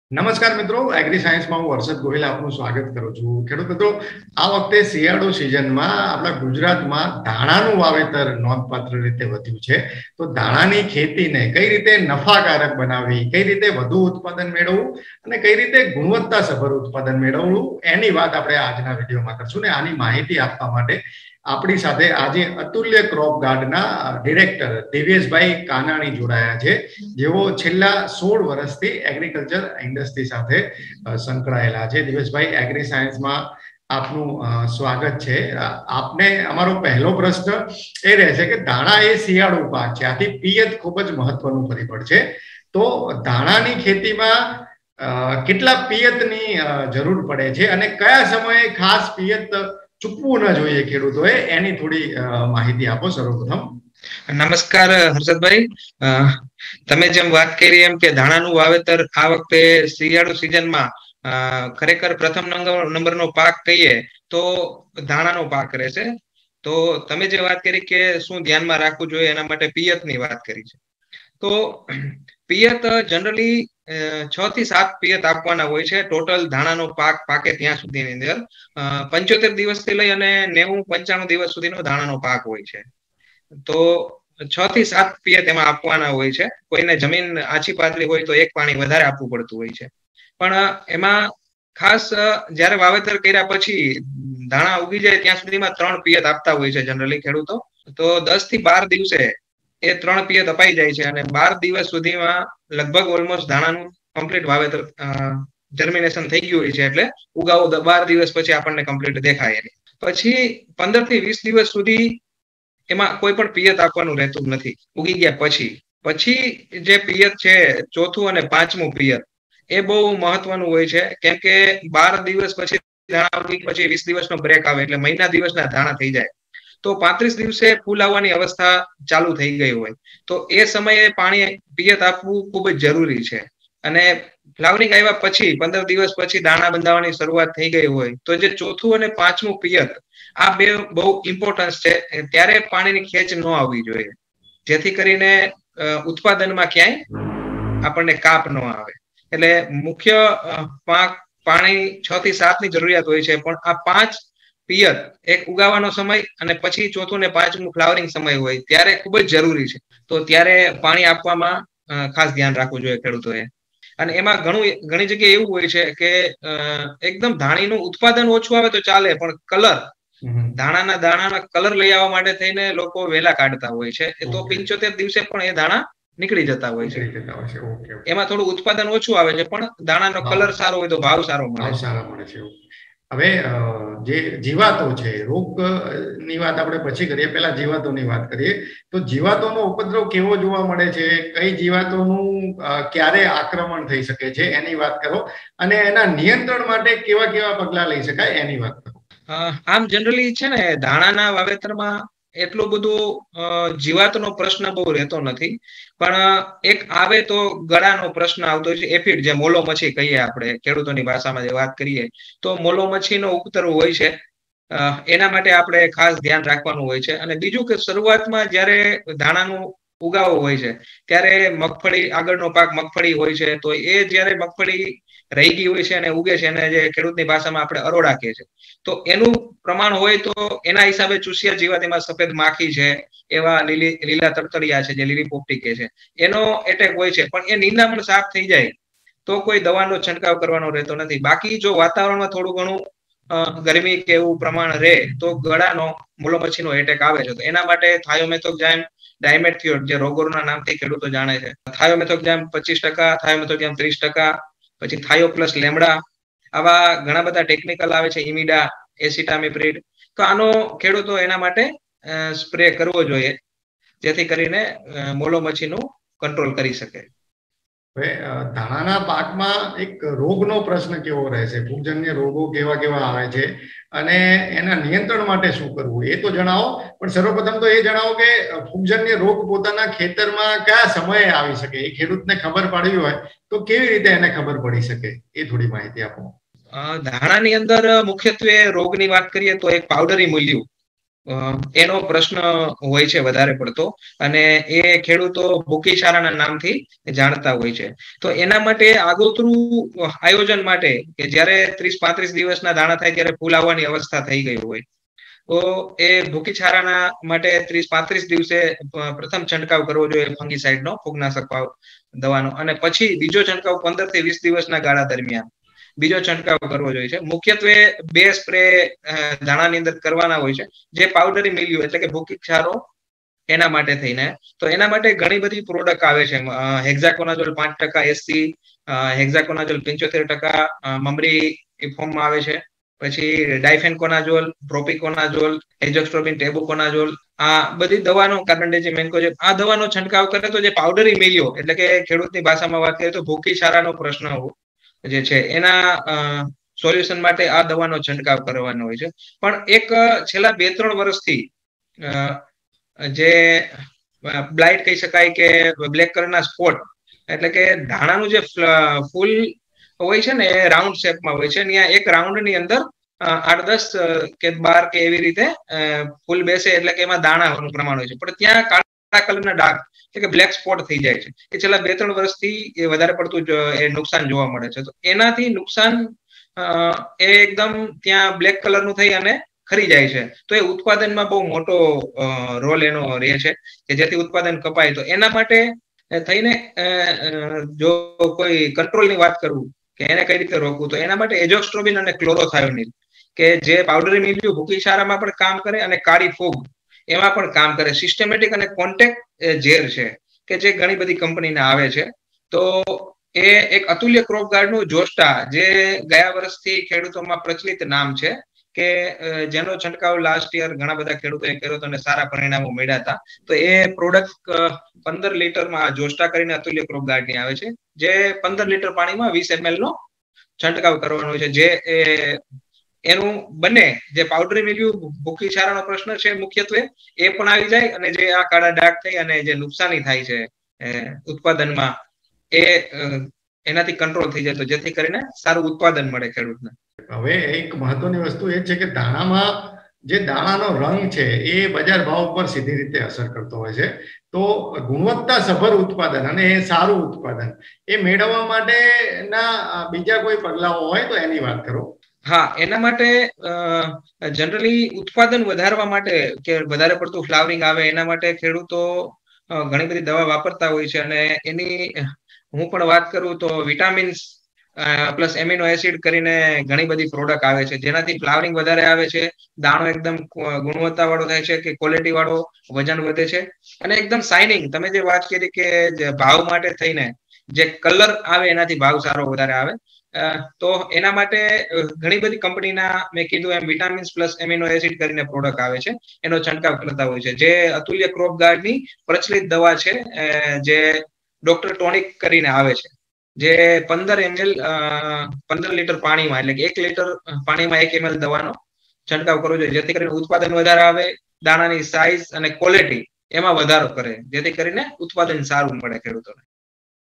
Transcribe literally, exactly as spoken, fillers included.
નમસ્કાર મિત્રો, એગ્રી સાયન્સમાં હું હર્ષદ ગોહિલ આપનું સ્વાગત કરું છું. ખેડૂત મિત્રો, આ વખતે શિયાળુ સિઝનમાં આપણા ગુજરાતમાં ધાણાનું વાવેતર નોંધપાત્ર રીતે વધ્યું છે. તો ધાણાની ખેતીને કઈ રીતે નફાકારક બનાવવી, કઈ રીતે વધુ ઉત્પાદન મેળવવું અને કઈ રીતે ગુણવત્તાસભર ઉત્પાદન મેળવવું, એની વાત આપણે આજના વિડીયોમાં કરશું. ને આની માહિતી આપવા માટે આપણી સાથે આજે અતુલ્ય ક્રોપ ગાર્ડના ડિરેક્ટર દિવ્યેશભાઈ કાનાણી જોડાયા છે, જેઓ છેલ્લા સોળ વર્ષથી એગ્રીકલ્ચર ઇન્ડસ્ટ્રી સાથે સંકળાયેલા છે. દિવ્યેશભાઈ, એગ્રી સાયન્સમાં આપનું સ્વાગત છે. આપને અમારો પહેલો પ્રશ્ન એ રહેશે કે ધાણા એ શિયાળુ પાક છે, આથી પિયત ખૂબ જ મહત્વનું પરિબળ છે. તો ધાણાની ખેતીમાં કેટલા પિયતની જરૂર પડે છે અને કયા સમયે ખાસ પિયત ચૂકવું ન જોઈએ ખેડૂતોએ, એની થોડી માહિતી આપો સર્વપ્રથમ. નમસ્કાર હર્ષદભાઈ, તમે જેમ વાત કરી એમ કે ધાણાનું વાવેતર આ વખતે શિયાળુ સિઝનમાં ખરેખર પ્રથમ નંબરનો પાક કહીએ તો ધાણાનો પાક રહેશે. તો તમે જે વાત કરી કે શું ધ્યાનમાં રાખવું જોઈએ એના માટે પિયતની વાત કરી છે. તો પિયત જનરલી છ થી સાત પિયત આપવાના હોય છે ટોટલ ધાણાનો પાક પાકે ત્યાં સુધીની અંદર. પંચોતેર દિવસથી લઈ અને નેવું પંચાણું દિવસ સુધીનો ધાણાનો પાક હોય છે. તો છ થી સાત પિયત એમાં આપવાના હોય છે. કોઈને જમીન આછી પાતળી હોય તો એક પાણી વધારે આપવું પડતું હોય છે. પણ એમાં ખાસ જયારે વાવેતર કર્યા પછી ધાણા ઉગી જાય ત્યાં સુધીમાં ત્રણ પિયત આપતા હોય છે જનરલી ખેડૂતો. તો દસ થી બાર દિવસે એ ત્રણ પિયત અપાઈ જાય છે અને બાર દિવસ સુધીમાં લગભગ ઓલમોસ્ટ ધાણાનું કમ્પ્લીટ વાવેતર જર્મિનેશન થઈ ગયું હોય છે. એટલે ઉગાવો બાર દિવસ પછી આપણને કમ્પ્લીટ દેખાય. પછી પંદર થી વીસ દિવસ સુધી એમાં કોઈ પણ પિયત આપવાનું રહેતું નથી ઉગી ગયા પછી. પછી જે પિયત છે ચોથું અને પાંચમું પિયત, એ બહુ મહત્વનું હોય છે. કેમ કે બાર દિવસ પછી ધાણા ઉગી પછી વીસ દિવસનો બ્રેક આવે એટલે મહિના દિવસના ધાણા થઈ જાય. તો પાંત્રીસ દિવસે ફૂલ આવવાની અવસ્થા ચાલુ થઈ ગઈ હોય તો એ સમયે પાણી પિયત આપવું ખૂબ જ જરૂરી છે. અને ફ્લાવરિંગ આવ્યા પછી પંદર દિવસ પછી દાણા બંધાવવાની શરૂઆત થઈ ગઈ હોય તો જે ચોથું અને પાંચમું પિયત, આ બે બહુ ઇમ્પોર્ટન્સ છે. ત્યારે પાણીની ખેંચ ન આવવી જોઈએ, જેથી કરીને ઉત્પાદનમાં ક્યાંય આપણને કાપ ન આવે. એટલે મુખ્ય પાક પાણી છ થી સાત ની જરૂરિયાત હોય છે. પણ આ પાંચ પિયત, એક ઉગાવાનો સમય અને પછી ચોથું ને પાંચમું ફ્લાવરિંગ સમય હોય ત્યારે ખૂબ જ જરૂરી છે. તો ત્યારે પાણી આપવામાં ખાસ ધ્યાન રાખવું જોઈએ ખેડૂતોએ. અને એમાં ઘણું ઘણી જગ્યાએ એવું હોય છે કે એકદમ ધાણીનું ઉત્પાદન ઓછું આવે તો ચાલે, પણ કલર ધાણાના દાણાના કલર લઈ આવવા માટે થઈને લોકો વેલા કાઢતા હોય છે. તો પંચોતેર દિવસે પણ એ દાણા નીકળી જતા હોય છે. એમાં થોડું ઉત્પાદન ઓછું આવે છે પણ દાણાનો કલર સારો હોય તો ભાવ સારો મળે છે. હવે જે જીવાતો છે, રોગ ની વાત આપણે પછી કરીએ, પહેલા જીવાતોની વાત કરીએ. તો જીવાતોનો ઉપદ્રવ કેવો જોવા મળે છે, કઈ જીવાતોનું ક્યારે આક્રમણ થઈ શકે છે એની વાત કરો, અને એના નિયંત્રણ માટે કેવા કેવા પગલા લઈ શકાય એની વાત કરો. આમ જનરલી છે ને ધાણાના વાવેતરમાં એટલું બધું જીવાતનો પ્રશ્ન બહુ રહેતો નથી. પણ એક આવે તો ગળાનો પ્રશ્ન આવતો હોય છે, એફિડ, જે મોલો મચ્છી કહીએ આપણે ખેડૂતોની ભાષામાં જે વાત કરીએ તો મોલો મચ્છીનો ઉપદ્રવ હોય છે. એના માટે આપણે ખાસ ધ્યાન રાખવાનું હોય છે. અને બીજું કે શરૂઆતમાં જયારે ધાણાનું ઉગાવો હોય છે ત્યારે મગફળી, આગળનો પાક મગફળી હોય છે, તો એ જયારે મગફળી રહી ગઈ હોય છે અને ઉગે છે, અને જે ખેડૂતની ભાષામાં આપણે અરોડા કહીએ છીએ, તો એનું પ્રમાણ હોય તો એના હિસાબે ચૂસિયા જીવાત, એમાં સફેદ માખી છે, એવા લીલી લીલા તડતડિયા છે જે લીલી પોપટી કે છે, એનો એટેક હોય છે. પણ એ નિંદામણ સાફ થઈ જાય તો કોઈ દવાનો છંટકાવ કરવાનો રહેતો નથી. બાકી જો વાતાવરણમાં થોડું ઘણું ગરમી કે એવું પ્રમાણ રહે તો ગળાનો મોલો મચ્છીનો એટેક આવે છે. તો એના માટે થાયોમેથોક્સામ ડાયમેથિયોડ, જે રોગોરના નામથી ખેડૂતો જાણે છે, થાયોમેથોક્સામ પચીસ ટકા, થાયોમેથોક્સામ ત્રીસ ટકા, પછી થાયો પ્લસ લેમડા, આવા ઘણા બધા ટેકનિકલ આવે છે, ઇમિડા, એસિટામિપ્રિડ. તો આનો ખેડૂતો એના માટે સ્પ્રે કરવો જોઈએ, જેથી કરીને મોલો મચ્છીનું કંટ્રોલ કરી શકે. હવે ધાણાના પાકમાં એક રોગનો પ્રશ્ન કેવો રહે છે, ફૂગજન્ય રોગો કેવા કેવા આવે છે અને એના નિયંત્રણ માટે શું કરવું એ તો જણાવો. પણ સર્વપ્રથમ તો એ જણાવો કે ફૂગજન્ય રોગ પોતાના ખેતરમાં કયા સમયે આવી શકે, એ ખેડૂતને ખબર પાડવી હોય તો કેવી રીતે એને ખબર પડી શકે, એ થોડી માહિતી આપો. ધાણાની અંદર મુખ્યત્વે રોગની વાત કરીએ તો એક પાવડરી મૂલ્યું, એનો પ્રશ્ન હોય છે વધારે પડતો, અને એ ખેડૂતો ભૂખીશાળાના નામથી જાણતા હોય છે. તો એના માટે આગોતરું આયોજન માટે કે જ્યારે ત્રીસ પાંત્રીસ દિવસના દાણા થાય ત્યારે ફૂલ આવવાની અવસ્થા થઈ ગઈ હોય, તો એ ભૂખીછારાના માટે ત્રીસ પાંત્રીસ દિવસે પ્રથમ છંટકાવ કરવો જોઈએ ફંગીસાઇડનો, ફૂગનાશક દવાનો, અને પછી બીજો છંટકાવ પંદર થી વીસ દિવસના ગાળા દરમિયાન બીજો છંટકાવ કરવો જોઈએ છે. મુખ્યત્વે બે સ્પ્રે દાણાની અંદર કરવાના હોય છે, જે પાવડરી મિલ્યું એટલે કે ભૂખીક્ષારો એના માટે થઈને. તો એના માટે ઘણી બધી પ્રોડક્ટ આવે છે. હેક્ઝાકોનાઝોલ પાંચ ટકા એસી, હેક્ઝાકોનાઝોલ પંચોતેર ટકા મમરી ફોર્મમાં આવે છે, પછી ડાયફેનકોનાઝોલ, પ્રોપિકોનાઝોલ, એઝોસ્ટ્રોબિન, ટેબુકોનાઝોલ, આ બધી દવાનો, કાર્બેન્ડેઝિમ, મેન્કોઝેબ, આ દવાનો છંટકાવ કરે તો જે પાવડરી મિલ્યો એટલે કે ખેડૂતની ભાષામાં વાત કરીએ તો ભૂખીશાળાનો પ્રશ્ન જે છે એના સોલ્યુશન માટે આ દવાનો છંટકાવ કરવાનો હોય છે. પણ એક છેલ્લા બે ત્રણ વર્ષથી જે બ્લાઇટ કહી શકાય કે બ્લેક કલરના સ્પોટ એટલે કે ધાણાનું જે ફૂલ હોય છે ને એ રાઉન્ડ શેપમાં હોય છે, ત્યાં એક રાઉન્ડની અંદર આઠ દસ કે બાર કે એવી રીતે ફૂલ બેસે એટલે કે એમાં દાણાનું પ્રમાણ હોય છે, પણ ત્યાં કાળા કલરના ડાઘ એટલે કે બ્લેક સ્પોટ થઈ જાય છે. એ છેલ્લા બે ત્રણ વર્ષથી એ વધારે પડતું એ નુકસાન જોવા મળે છે. તો એનાથી નુકસાન એ એકદમ ત્યાં બ્લેક કલરનું થઈ અને ખરી જાય છે. તો એ ઉત્પાદનમાં બહુ મોટો રોલ એનો રહે છે કે જેથી ઉત્પાદન કપાય. તો એના માટે થઈને જો કોઈ કંટ્રોલની વાત કરું કે એને કઈ રીતે રોકવું, તો એના માટે એઝોસ્ટ્રોબિન અને ક્લોરોથાયોનિલ કે જે પાવડરી મિલ્યું ભૂખીશાળામાં પણ કામ કરે અને કાળી ફૂગ એમાં પણ કામ કરે, સિસ્ટમેટિક અને કોન્ટેક્ટ ઝેર છે કે જે ઘણી બધી કંપનીના આવે છે. તો એ એક અતુલ્ય ક્રોપ ગાર્ડનું જોસ્ટા, જે ગયા વર્ષથી ખેડૂતોમાં પ્રચલિત નામ છે કે જેનો છંટકાવ લાસ્ટ યર ઘણા બધા ખેડૂતોએ કર્યો હતો અને સારા પરિણામો મળ્યા હતા. તો એ પ્રોડક્ટ પંદર લીટરમાં જોસ્ટા કરીને અતુલ્ય ક્રોપ ગાર્ડની આવે છે, જે પંદર લીટર પાણીમાં વીસ એમએલ નો છંટકાવ કરવાનો છે. જે એનું બને જે પાવડરી મિલ્યું ભૂખીશાળાનો પ્રશ્ન છે મુખ્યત્વે એ પણ આવી જાય, અને જે આ કાળા ડાઘ થઈ અને જે નુકસાની થાય છે ઉત્પાદનમાં એ એનાથી કંટ્રોલ થઈ જાય, તો જેથી કરીને સારું ઉત્પાદન મળે ખેડૂતને. હવે એક મહત્વની વસ્તુ એ છે કે દાણામાં જે દાણાનો રંગ છે એ બજાર ભાવ પર સીધી રીતે અસર કરતો હોય છે. તો ગુણવત્તા સભર ઉત્પાદન અને એ સારું ઉત્પાદન એ મેળવવા માટેના બીજા કોઈ પગલાઓ હોય તો એની વાત કરો. હા, એના માટે જનરલી ઉત્પાદન વધારવા માટે કે વધારે પડતું ફ્લાવરિંગ આવે એના માટે ખેડૂતો ઘણી બધી દવા વાપરતા હોય છે, અને એની હું પણ વાત કરું તો વિટામિન્સ પ્લસ એમિનો એસિડ કરીને ઘણી બધી પ્રોડક્ટ આવે છે, જેનાથી ફ્લાવરિંગ વધારે આવે છે, દાણો એકદમ ગુણવત્તા વાળો થાય છે કે ક્વોલિટી વાળો, વજન વધે છે અને એકદમ શાઇનિંગ. તમે જે વાત કરી કે ભાવ માટે થઈને જે કલર આવે એનાથી ભાવ સારો વધારે આવે, તો એના માટે ઘણી બધી કંપનીના મેં કીધું એમ વિટામિન્સ પ્લસ એમિનો એસિડ કરીને પ્રોડક્ટ આવે છે, એનો છંટકાવ કરતા હોય છે. જે અતુલ્ય ક્રોપ ગાર્ડની પ્રચલિત દવા છે, જે ડોક્ટર ટોનિક કરીને આવે છે, જે પંદર એમએલ પંદર લીટર પાણીમાં એટલે કે એક લીટર પાણીમાં એક એમએલ દવાનો છંટકાવ કરવો જોઈએ, જેથી કરીને ઉત્પાદન વધારે આવે, દાણાની સાઇઝ અને ક્વોલિટી એમાં વધારો કરે, જેથી કરીને ઉત્પાદન સારું મળે ખેડૂતોને.